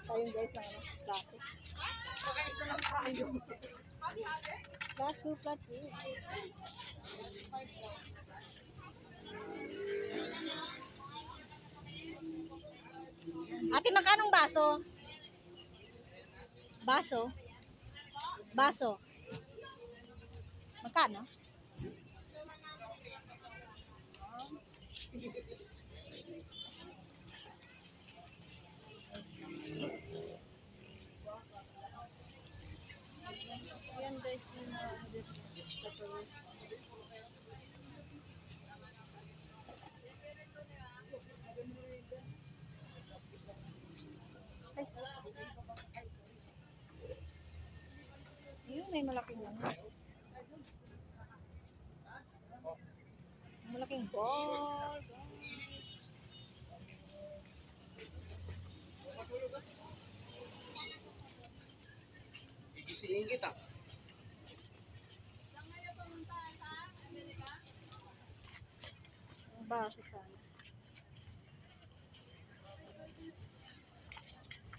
Ayun guys, na ano, plato. Plato. Ate, magkanong baso? Baso. Magkano? Yan guys, yung yun, may malaking ano. Malaking ball, guys. Igisingin kita. Baso sana.